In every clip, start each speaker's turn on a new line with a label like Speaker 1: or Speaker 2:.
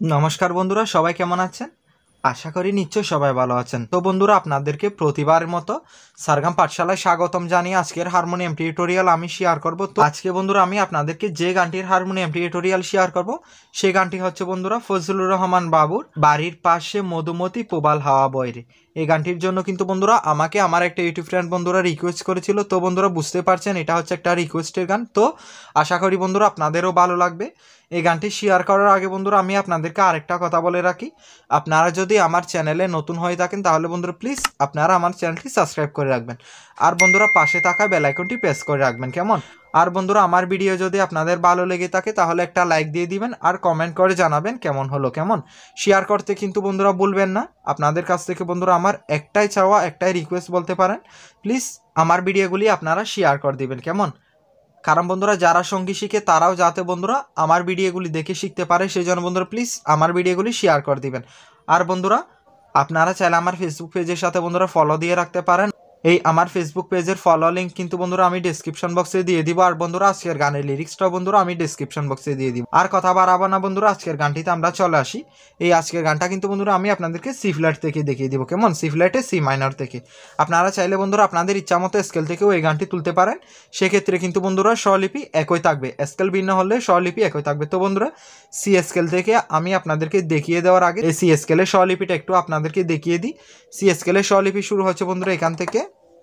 Speaker 1: নমস্কার বন্ধুরা, সবাই কেমন আছেন? আশা করি নিশ্চয়ই সবাই ভালো আছেন। তো বন্ধুরা, আপনাদেরকে প্রতিবারের মতো সারগাম পাঠশালায় স্বাগতম জানিয়ে আজকের হারমোনিয়াম টিউটোরিয়াল আমি শেয়ার করব। তো আজকে বন্ধুরা আমি আপনাদেরকে যে গানটির হারমোনিয়াম টিউটোরিয়াল শেয়ার করব সেই গানটি হচ্ছে বন্ধুরা ফজলুর রহমান বাবুর বাড়ির পাশে মধুমতি প্রবাল হাওয়া বইরে। এই গানটির জন্য কিন্তু বন্ধুরা আমাকে আমার একটা ইউটিউব ফ্রেন্ড বন্ধুরা রিকোয়েস্ট করেছিল। তো বন্ধুরা বুঝতে পারছেন এটা হচ্ছে একটা রিকোয়েস্টের গান। তো আশা করি বন্ধুরা আপনাদেরও ভালো লাগবে। এই গানটি শেয়ার করার আগে বন্ধুরা আমি আপনাদেরকে আরেকটা কথা বলে রাখি, আপনারা যদি আমার চ্যানেলে নতুন হয়ে থাকেন তাহলে বন্ধুরা প্লিজ আপনারা আমার চ্যানেলটি সাবস্ক্রাইব করে রাখবেন, আর বন্ধুরা পাশে থাকা বেল আইকনটি প্রেস করে রাখবেন, কেমন? আর বন্ধুরা আমার ভিডিও যদি আপনাদের ভালো লেগে থাকে তাহলে একটা লাইক দিয়ে দিবেন আর কমেন্ট করে জানাবেন কেমন হলো। কেমন শেয়ার করতে কিন্তু বন্ধুরা ভুলবেন না। আপনাদের কাছ থেকে বন্ধুরা আমার একটাই চাওয়া, একটাই রিকোয়েস্ট বলতে পারেন, প্লিজ আমার ভিডিওগুলি আপনারা শেয়ার করে দিবেন, কেমন? কারণ বন্ধুরা যারা সঙ্গী শিখে তারাও যাতে বন্ধুরা আমার ভিডিওগুলি দেখে শিখতে পারে, সেই জন্য বন্ধুরা প্লিজ আমার ভিডিওগুলি শেয়ার করে দিবেন। আর বন্ধুরা আপনারা চাইলে আমার ফেসবুক পেজের সাথে বন্ধুরা ফলো দিয়ে রাখতে পারেন। এই আমার ফেসবুক পেজের ফলো লিঙ্ক কিন্তু বন্ধুরা আমি ডেসক্রিপশন বক্সে দিয়ে দিব। আর বন্ধুরা আজকের গানের লিরিক্সটাও বন্ধুরা আমি ডেসক্রিপশন বক্সে দিয়ে দিব। আর কথা বাড়াবো না বন্ধুরা, আজকের গানটিতে আমরা চলে আসি। এই আজকের গানটা কিন্তু বন্ধুরা আমি আপনাদেরকে সি ফ্ল্যাট থেকে দেখিয়ে দিব, কেমন? সি ফ্ল্যাটে সি মাইনর থেকে। আপনারা চাইলে বন্ধুরা আপনাদের ইচ্ছা মতো স্কেল থেকেও এই গানটি তুলতে পারেন। সেক্ষেত্রে কিন্তু বন্ধুরা স্বরলিপি একই থাকবে, স্কেল ভিন্ন হলে স্বরলিপি একই থাকবে। তো বন্ধুরা সি স্কেল থেকে আমি আপনাদেরকে দেখিয়ে দেওয়ার আগে এই সি স্কেলের স্বরলিপিটা একটু আপনাদেরকে দেখিয়ে দিই। সি স্কেলের স্বরলিপি শুরু হচ্ছে বন্ধুরা এখান থেকে,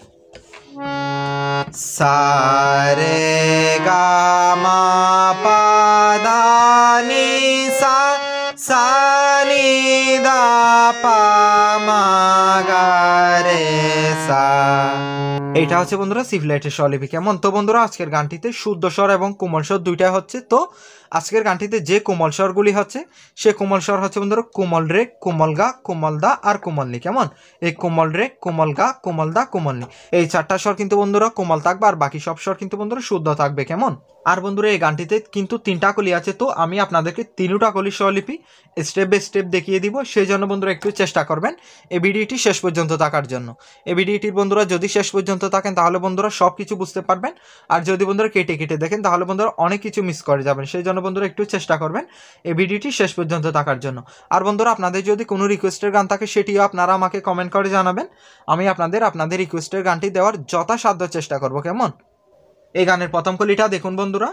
Speaker 1: সা রে গা মা পা ধা নি সা, সা নি দা পা মা গা রে সা। এইটা হচ্ছে বন্ধুরা সি ফ্ল্যাটের স্বরলিপি, কেমন? তো বন্ধুরা আজকের গানটিতে শুদ্ধ স্বর এবং কোমল স্বর দুইটা হচ্ছে। তো আজকের গানটিতে যে কোমল স্বরগুলি হচ্ছে সে কোমল স্বর হচ্ছে বন্ধুরা কোমল রে, কোমল গা, কোমল দা আর কোমল নি, কেমন? এই কোমল রে, কোমল গা, কোমল দা, কোমল নি, এই চারটা স্বর কিন্তু বন্ধুরা কোমল থাকবে আর বাকি সব স্বর কিন্তু বন্ধুরা শুদ্ধ থাকবে, কেমন? আর বন্ধুরা এই গানটিতে কিন্তু তিনটা কলি আছে। তো আমি আপনাদেরকে তিনটা কলির স্বরলিপি স্টেপ বাই স্টেপ দেখিয়ে দিব, সেই জন্য বন্ধুরা একটু চেষ্টা করবেন এই ভিডিওটি শেষ পর্যন্ত থাকার জন্য। এই ভিডিওটির বন্ধুরা যদি শেষ পর্যন্ত থাকেন তাহলে বন্ধুরা সব কিছু বুঝতে পারবেন, আর যদি বন্ধুরা কেটে কেটে দেখেন তাহলে বন্ধুরা অনেক কিছু মিস করে যাবেন। সেই জন্য বন্ধুরা একটু চেষ্টা করবেন এই ভিডিওটি শেষ পর্যন্ত থাকার জন্য। আর বন্ধুরা আপনাদের যদি কোনো রিকোয়েস্টের গান থাকে সেটিও আপনারা আমাকে কমেন্ট করে জানাবেন, আমি আপনাদের রিকোয়েস্টের গানটি দেওয়ার যথাসাধ্য চেষ্টা করব, কেমন? এই গানের প্রথম কলিটা দেখুন বন্ধুরা,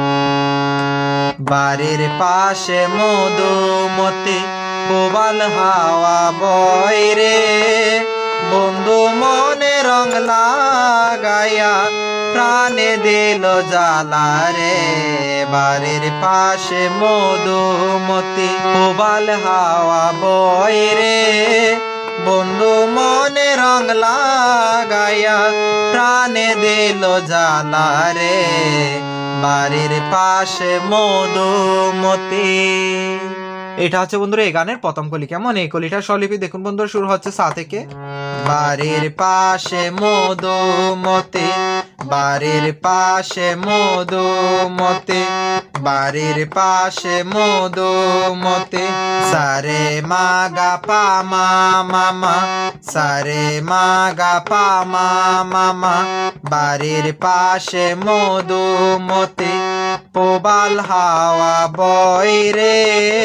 Speaker 1: বাড়ির পাশে মধুমতি প্রবাল হাওয়া বইরে, বন্ধু মনে রং লাগাইয়া প্রাণে দিল জ্বালা রে। বাড়ির পাশে মধুমতি প্রবাল হাওয়া বইরে, বন্ধু মনে রং লাগাইয়া প্রাণে দিল জ্বালা রে। বাড়ির পাশে মধুমতি। এটা হচ্ছে বন্ধুরা এই গানের প্রথম কলি, কেমন? এই কলিটার স্বরলিপি দেখুন বন্ধুরা শুরু হচ্ছে সা থেকে, বাড়ির পাশে মধুমতি, বাড়ির পাশে মধুমতি, বাড়ির পাশে মধুমতি, সারে মা গা পা মা মামা, সারে মা গা পা মা মামা, বাড়ির পাশে মধুমতি প্রবাল হাওয়া বইরে,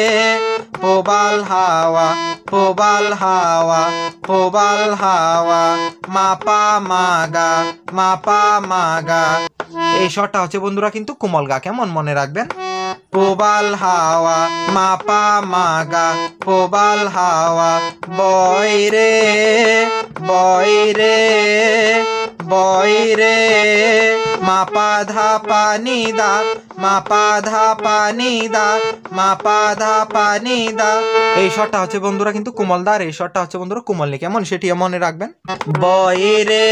Speaker 1: প্রবাল হাওয়া, প্রবাল হাওয়া, প্রবাল হাওয়া, মাপা মাগা, মাপা মাগা। এই স্বরটা হচ্ছে বন্ধুরা কিন্তু কোমল গা, কেমন? মনে রাখবেন, প্রবাল হাওয়া, মাপা মাগা, প্রবাল হাওয়া বইরে, বইরে, বইরে, মাপা ধা পানি দা, মাপা ধা পানি দা, মাপা ধা পানি দা। এই স্বরটা হচ্ছে বন্ধুরা কিন্তু কোমল দা আর এই স্বরটা হচ্ছে বন্ধুরা কোমল নি, কেমন? সেটিও মনে রাখবেন, বইরে,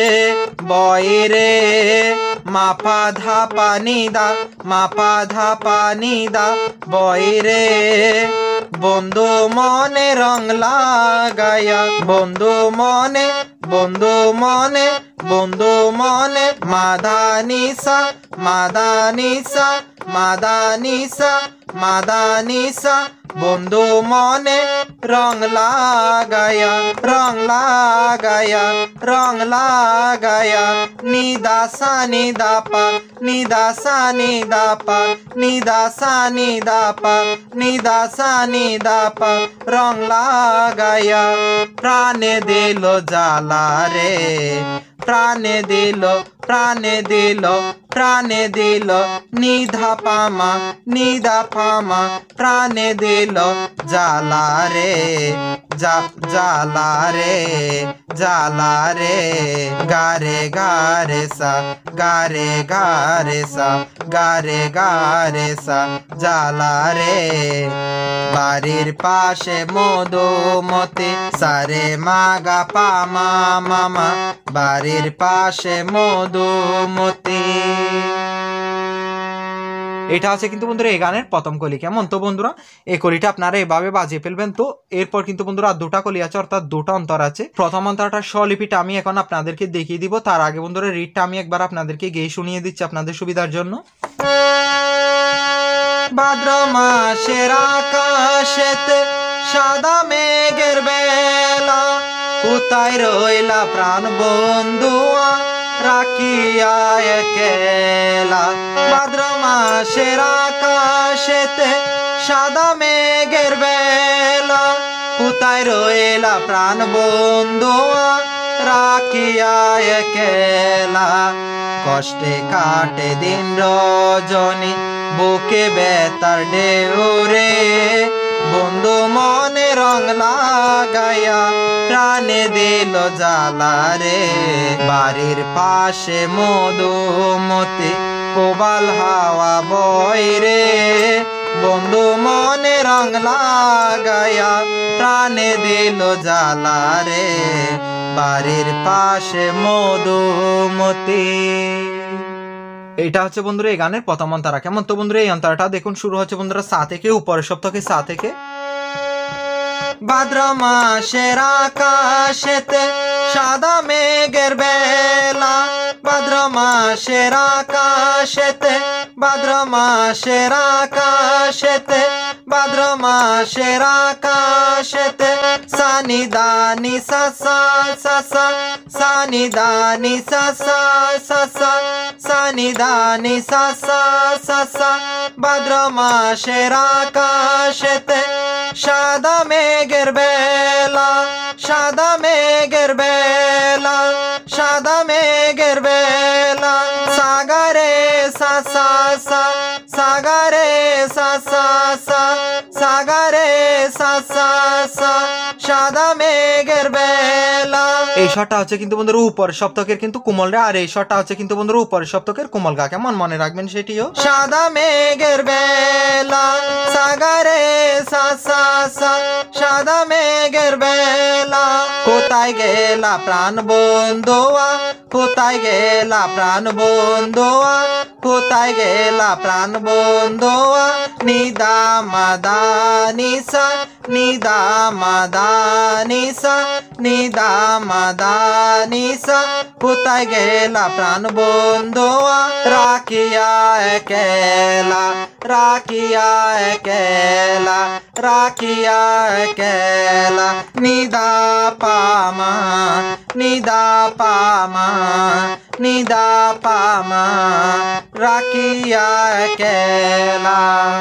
Speaker 1: বইরে, মাপা ধা পানি দা, মাপা ধা পানি দা, বইরে, বন্ধু মনে রং লাগাইয়া, বন্ধু মনে, বন্ধু মনে, বন্ধু মনে, মাধা নিসা, মাধা নিসা, মাধা নিসা, মাদানিসা বন্ধু মনে রং লাগায়া রং লাগায়া রং লাগায়া নিদাসা নিদাপা নিদাসা নিদাপা নিদাসা নিদাপা নিদাসা নিদাপা রং লাগায়া প্রাণে দিল জ্বালা রে প্রাণে দিল প্রাণে দিল প্রাণে দিল নিধা পামা প্রাণে দিল জ্বালা রে জ্বালা রে জ্বালা রে গারে গারে সা গারে গারে সা গারে গারে সা জ্বালা রে বাড়ির পাশে মধুমতি সারে মাগা পামা মামা বাড়ির পাশে মধুমতি। এটা আছে কিন্তু বন্ধুরা এই গানের প্রথম কলি। কেমন? তো বন্ধুরা এই কলিটা আপনারা এভাবে বাজিয়ে ফেলবেন। তো এরপর কিন্তু বন্ধুরা দুটা কলি আছে, অর্থাৎ দুটা অন্তর আছে। প্রথম অন্তরটা স্বলিপিটা আমি এখন আপনাদেরকে দেখিয়ে দিব। তার আগে বন্ধুরা রিডটা আমি একবার আপনাদেরকে গেয়ে শুনিয়ে দিচ্ছি আপনাদের সুবিধার জন্য। ভাদ্র মাসের আকাশেতে সাদা মেঘের বেলা, কোথায় রইলা প্রাণ বন্ধুয়া রাখিয়া একলা। ভাদ্র মাসের আকাশেতে সাদা মেঘের বেলা, কোথায় রইলা প্রাণ বন্ধুয়া রাখিয়া একলা। কষ্টে কাটে দিন রজনী বুকে বেতার ঢেউরে, বন্ধু মনে রং লাগায়া প্রাণে দিল জ্বালা রে। বাড়ির পাশে মধুমতি কোবাল হাওয়া বয় রে, বন্ধু মনে রং লাগায়া প্রাণে দিল জ্বালা রে। বাড়ির পাশে মধুমতি। এটা হচ্ছে বন্ধুরা এই গানের প্রথম অন্তরা। কেমন? তো বন্ধুরা এই অন্তরাটা দেখুন শুরু হচ্ছে বন্ধুরা সা থেকে, উপরের সপ্তকে সা থেকে। ভাদ্র মাসের আকাশেতে সাদা মেঘের বেলা, ভাদ্র মাসের আকাশেতে ভাদ্র মাসের আকাশেতে ভাদ্র মাসের আকাশেতে সানি দানি সাসা সাসা সানি দানি সাসা সাসা সানি দানি সাসা সাসা। ভাদ্র মাসের আকাশেতে সাদা মেঘের বেলা, সাদা মেঘের বেলা, সাদা মেঘের বেলা। সাগরে সা সা সা সাগরে সা সা সা সাগরে সা সা সা সাদা মেঘের বেলা। এই শটটা হচ্ছে কিন্তু বন্ধুরা উপরের সপ্তকের কিন্তু কোমল রে, আর এই শটটা হচ্ছে কিন্তু বন্ধুরা উপরের সপ্তকের কোমল গা। কেমন? মনে রাখবেন সেটিও। সাদা মেঘের বেলা সাগরে সা সা সা সাদা মেঘের বেলা, কোথায় গেলা প্রাণ বন্ধুয়া কোথায় গেলা প্রাণ বন্ধুয়া কোথায় গেলা প্রাণ বন্ধুয়া। নিদা মাদা নিসা নিদা মাদা নিসা নিদা মাদা নিসা, কোথায় গেলা প্রাণ বন্ধুয়া রাখিয়া একলা রাখিয়া একলা রাখিয়া একলা। নিদা পামা নিদা পামা নিদা পামা রাখিয়া একলা।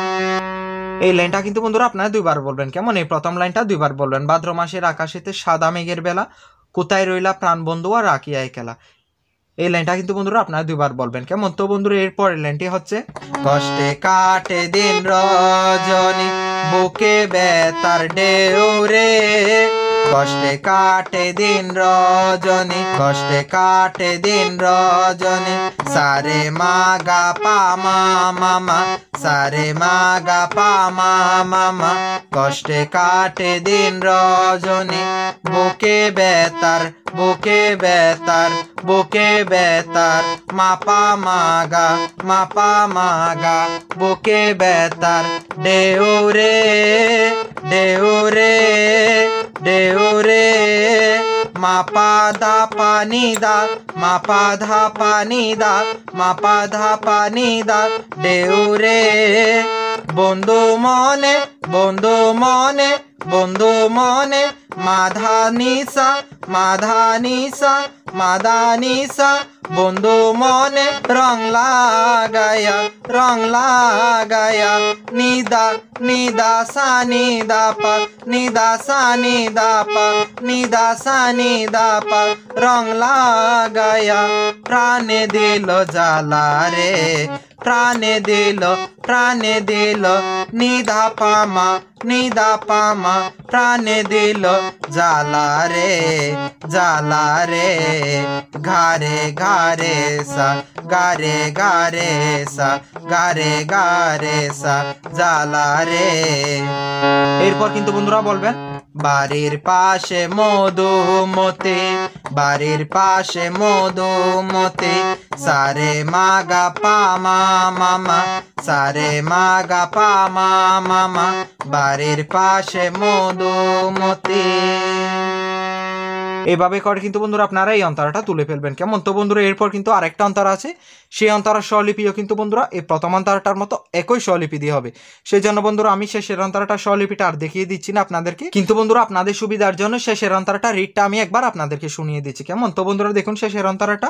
Speaker 1: এই লাইনটা কিন্তু বন্ধুরা আপনারা দুইবার বলবেন। কেমন? এই প্রথম লাইনটা দুইবার বলবেন। ভাদ্র মাসের আকাশেতে সাদা মেঘের বেলা, কোথায় রইলা প্রাণ বন্ধুয়া রাখিয়া একলা। এই লাইনটা কিন্তু বন্ধুরা আপনারা দুইবার বলবেন। কেমন? তো বন্ধুরা এর পরের লাইনটি হচ্ছে কষ্টে কাটে দিন রজনী বুকে বেতার ঢেউরে, কষ্টে কাটে দিন রজনী কষ্টে কাটে দিন রজনী। সারে মাগা পামা মামা সারে মাগা পামা মামা, কষ্টে কাটে দিন রজনী বুকে বেতার বুকে বেতার বুকে বেতার। মাপা মাগা বুকে বেতার ঢেউরে ঢেউরে ঢেউরে। মা পা ধা পা নি দা, মা পা ধা পা নি দা, মা পা ধা পা নি দা ঢেউ রে। বন্ধু মনে বন্ধু মনে বন্ধু মনে মাধা নিসা মাধা নিসা মাধা নিসা বন্ধু মনে রং লাগায়া নিদা নিদা সা নিদা পা নিদা সা নিদা পা নিদা সা নিদা পা রং লাগায়া প্রাণে দিল জ্বালা রে প্রাণে দিল নিদা পামা প্রাণে দিল জ্বালা রে ঘারে ঘারে সা গারে গারে সা গারে গারে সা জ্বালা রে। এরপর কিন্তু বন্ধুরা বলবেন বাড়ির পাশে মধুমতি, বাড়ির পাশে মধুমতি সারে মাগা পামা মামা, সারে মাগা পামা মামা বাড়ির পাশে মধুমতি। এভাবে করে কিন্তু বন্ধুরা আপনারা এই অন্তরাটা তুলে ফেলবেন কেমন। তো বন্ধুরা এরপর কিন্তু আরেকটা অন্তরা আছে, সেই অন্তরার স্বলিপিও কিন্তু বন্ধুরা এই প্রথম অন্তরাটার মতো একই স্বলিপি দিয়ে হবে। সেই জন্য বন্ধুরা আমি শেষের অন্তরাটার স্বলিপিটা আর দেখিয়ে দিচ্ছি না আপনাদেরকে, কিন্তু বন্ধুরা আপনাদের সুবিধার জন্য শেষের অন্তরাটা রিডটা আমি একবার আপনাদেরকে শুনিয়ে দিচ্ছি কেমন। তো বন্ধুরা দেখুন শেষের অন্তরাটা।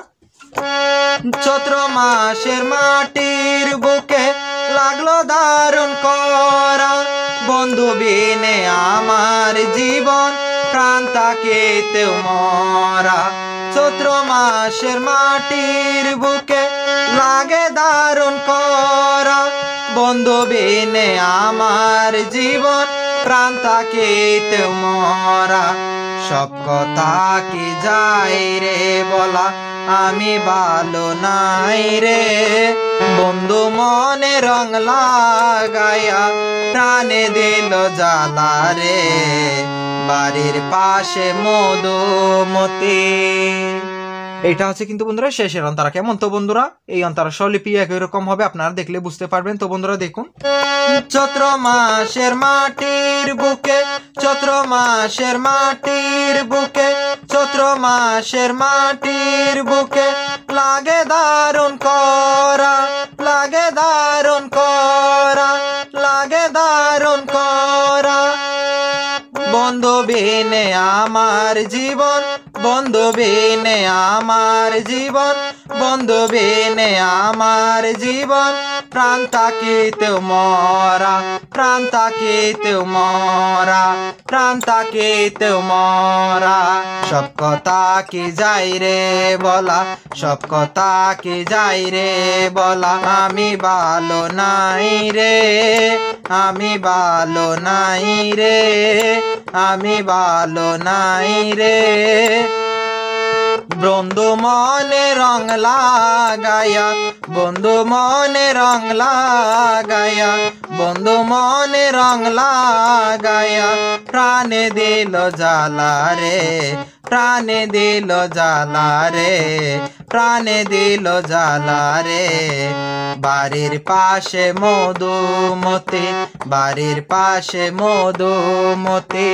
Speaker 1: চৈত্র মাসের মাটির বুকে লাগলো দারুণ করা, বন্ধু বিনে আমার জীবন প্রাণ তাকেতেও মরা। চৈত্র মাসের মাটির বুকে লাগে দারুণ করা, বন্ধু বিনে আমার জীবন প্রাণ তাকেতেও মরা। সব কথা কি যাই রে বলা, আমি ভালো নাই রে, বন্ধু মনে রং লাগায়া প্রাণে দিল জ্বালা রে, বাড়ির পাশে মধুমতি। এটা হচ্ছে কিন্তু বন্ধুরা শেষের অন্তরা কেমন। তো বন্ধুরা এই অন্তরা স্বলিপি একই রকম হবে, আপনারা দেখলে বুঝতে পারবেন। তো বন্ধুরা দেখুন চৈত্র মাসের মাটির বুকে, চৈত্র মাসের মাটির বুকে, চৈত্র মাসের মাটির বুকে লাগে দারুণ করা, লাগে দারুণ করা, লাগে দারুণ করা, বন্ধু বিনে আমার জীবন, বন্ধু বিনে আমার জীবন, বন্ধু বিনে আমার জীবন প্রাণ তাকিতেও মরা, প্রাণ তাকিতেও মরা, প্রাণ তাকিতেও মরা। সব কথা কি যাই রে বলা, সব কথা কি যাই রে বলা, আমি ভালো নাই রে, আমি ভালো নাই রে, আমি ভালো নাই রে, বন্ধু মনে রং লাগায়া, বন্ধু মনে রং লাগায়া, বন্ধু মনে রং লাগায়া প্রাণে দিল জ্বালা রে, প্রাণে দিল জ্বালা রে, প্রাণে দিল জ্বালা রে, বাড়ির পাশে মধুমতি, বাড়ির পাশে মধুমতি।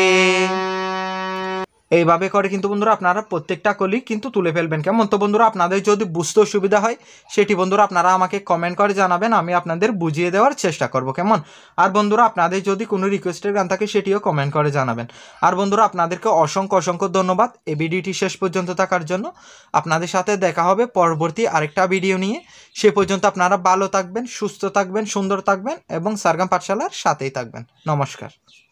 Speaker 1: এইভাবে করে কিন্তু বন্ধুরা আপনারা প্রত্যেকটা কলি কিন্তু তুলে ফেলবেন কেমন। তো বন্ধুরা আপনাদের যদি বুঝতে অসুবিধা হয় সেটি বন্ধুরা আপনারা আমাকে কমেন্ট করে জানাবেন, আমি আপনাদের বুঝিয়ে দেওয়ার চেষ্টা করব কেমন। আর বন্ধুরা আপনাদের যদি কোনো রিকোয়েস্টের গান থাকে সেটিও কমেন্ট করে জানাবেন। আর বন্ধুরা আপনাদেরকে অসংখ্য অসংখ্য ধন্যবাদ এই ভিডিওটি শেষ পর্যন্ত থাকার জন্য। আপনাদের সাথে দেখা হবে পরবর্তী আরেকটা ভিডিও নিয়ে। সে পর্যন্ত আপনারা ভালো থাকবেন, সুস্থ থাকবেন, সুন্দর থাকবেন এবং সারগাম পাঠশালার সাথেই থাকবেন। নমস্কার।